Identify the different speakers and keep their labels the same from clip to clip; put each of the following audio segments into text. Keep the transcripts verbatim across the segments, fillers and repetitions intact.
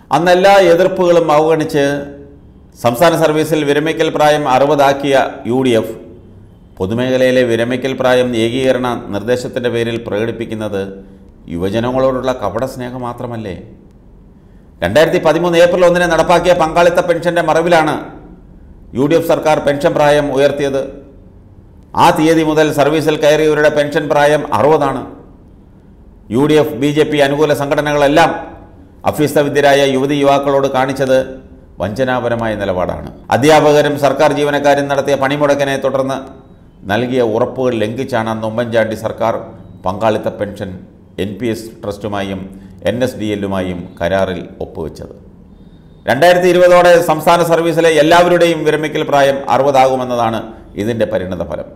Speaker 1: അന്നെല്ലാ എതിർപ്പുകളും അവഗണിച്ച് സംസ്ഥാന സർവീസിൽ വിരമിക്കൽ പ്രായം അറുപതാക്കിയ യു ഡി എഫ് പൊതുമേഖലയിലെ വിരമിക്കൽ പ്രായം ഏകീകരണ നിർദ്ദേശത്തിൻ്റെ പേരിൽ പ്രകടിപ്പിക്കുന്നത് യുവജനങ്ങളോടുള്ള കപട സ്നേഹം മാത്രമല്ലേ? രണ്ടായിരത്തി പതിമൂന്ന് ഏപ്രിൽ ഒന്നിന് നടപ്പാക്കിയ പങ്കാളിത്ത പെൻഷൻ്റെ മറവിലാണ് യു ഡി എഫ് സർക്കാർ പെൻഷൻ പ്രായം ഉയർത്തിയത്. ആ തീയതി മുതൽ സർവീസിൽ കയറിയവരുടെ പെൻഷൻ പ്രായം അറുപതാണ്. U D F B J P അനുകൂല സംഘടനകളെല്ലാം അഭ്യസ്തവിദ്യരായ യുവതി യുവാക്കളോട് കാണിച്ചത് വഞ്ചനാപരമായ നിലപാടാണ്. അധ്യാപകരും സർക്കാർ ജീവനക്കാരും നടത്തിയ പണിമുടക്കിനെ തുടർന്ന് നൽകിയ ഉറപ്പുകൾ ലംഘിച്ചാണ് അന്ന് ഉമ്മൻചാണ്ടി സർക്കാർ പങ്കാളിത്ത പെൻഷൻ എൻ പി എസ് ട്രസ്റ്റുമായും എൻ എസ് ഡി എല്ലുമായും കരാറിൽ ഒപ്പുവെച്ചത്. രണ്ടായിരത്തി ഇരുപതോടെ സംസ്ഥാന സർവീസിലെ എല്ലാവരുടെയും വിരമിക്കൽ പ്രായം അറുപതാകുമെന്നതാണ് ഇതിൻ്റെ പരിണത ഫലം.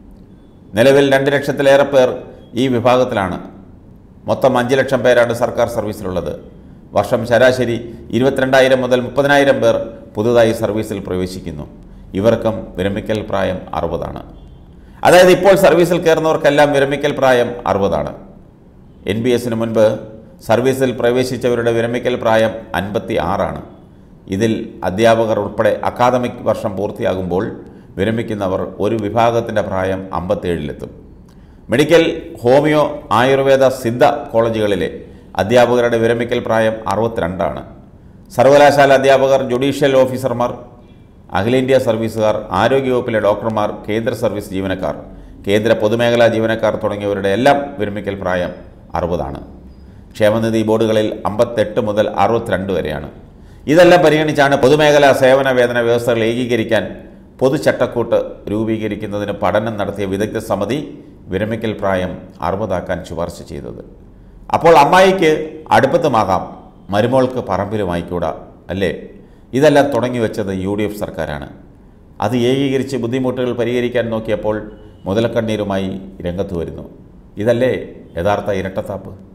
Speaker 1: നിലവിൽ രണ്ട് ലക്ഷത്തിലേറെ പേർ ഈ വിഭാഗത്തിലാണ്. മൊത്തം അഞ്ച് ലക്ഷം പേരാണ് സർക്കാർ സർവീസിലുള്ളത്. വർഷം ശരാശരി ഇരുപത്തിരണ്ടായിരം മുതൽ മുപ്പതിനായിരം പേർ പുതുതായി സർവീസിൽ പ്രവേശിക്കുന്നു. ഇവർക്കും വിരമിക്കൽ പ്രായം അറുപതാണ്. അതായത് ഇപ്പോൾ സർവീസിൽ കയറുന്നവർക്കെല്ലാം വിരമിക്കൽ പ്രായം അറുപതാണ്. എൻ ബി എസിന് മുൻപ് സർവീസിൽ പ്രവേശിച്ചവരുടെ വിരമിക്കൽ പ്രായം അൻപത്തി ആറാണ്. ഇതിൽ അധ്യാപകർ ഉൾപ്പെടെ അക്കാദമിക് വർഷം പൂർത്തിയാകുമ്പോൾ വിരമിക്കുന്നവർ ഒരു വിഭാഗത്തിൻ്റെ പ്രായം അമ്പത്തേഴിലെത്തും. മെഡിക്കൽ, ഹോമിയോ, ആയുർവേദ, സിദ്ധ കോളേജുകളിലെ അധ്യാപകരുടെ വിരമിക്കൽ പ്രായം അറുപത്തിരണ്ടാണ്. സർവകലാശാല അധ്യാപകർ, ജുഡീഷ്യൽ ഓഫീസർമാർ, അഖിലേന്ത്യാ സർവീസുകാർ, ആരോഗ്യവകുപ്പിലെ ഡോക്ടർമാർ, കേന്ദ്ര സർവീസ് ജീവനക്കാർ, കേന്ദ്ര പൊതുമേഖലാ ജീവനക്കാർ തുടങ്ങിയവരുടെ എല്ലാം വിരമിക്കൽ പ്രായം അറുപതാണ്. ക്ഷേമനിധി ബോർഡുകളിൽ അമ്പത്തെട്ട് മുതൽ അറുപത്തിരണ്ട് വരെയാണ്. ഇതെല്ലാം പരിഗണിച്ചാണ് പൊതുമേഖലാ സേവന വേതന വ്യവസ്ഥകൾ ഏകീകരിക്കാൻ പൊതുചട്ടക്കൂട്ട് രൂപീകരിക്കുന്നതിന് പഠനം നടത്തിയ വിദഗ്ധ സമിതി വിരമിക്കൽ പ്രായം അറുപതാക്കാൻ ശുപാർശ ചെയ്തത്. അപ്പോൾ അമ്മായിക്ക് അടുപ്പത്തുമാകാം, മരുമോൾക്ക് പറമ്പിലുമായിക്കൂടാ, അല്ലേ? ഇതെല്ലാം തുടങ്ങി വെച്ചത് യു ഡി എഫ് സർക്കാരാണ്. അത് ഏകീകരിച്ച് ബുദ്ധിമുട്ടുകൾ പരിഹരിക്കാൻ നോക്കിയപ്പോൾ മുതലക്കണ്ണീരുമായി രംഗത്ത് വരുന്നു. ഇതല്ലേ യഥാർത്ഥ ഇരട്ടത്താപ്പ്?